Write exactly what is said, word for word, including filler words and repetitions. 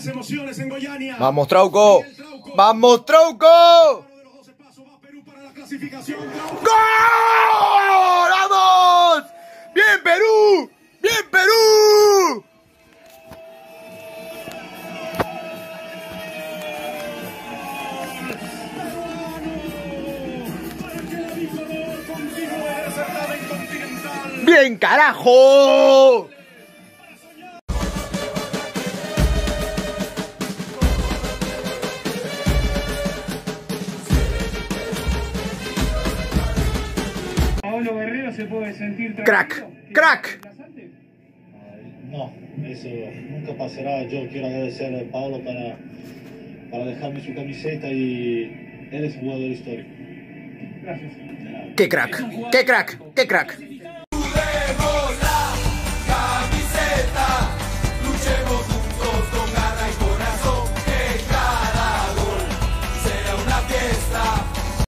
las emociones en Goiânia. ¡Vamos, Trauco! ¡Vamos, Trauco! ¡Gol! ¡Vamos! ¡Bien, Perú! ¡Bien, Perú! ¡Bien, carajo! Paolo Guerrero se puede sentir crack, crack. No, eso nunca pasará. Yo quiero agradecer a Paolo para, para dejarme su camiseta y él es un jugador histórico. Gracias. ¡Qué crack! ¡Qué crack! ¡Qué crack!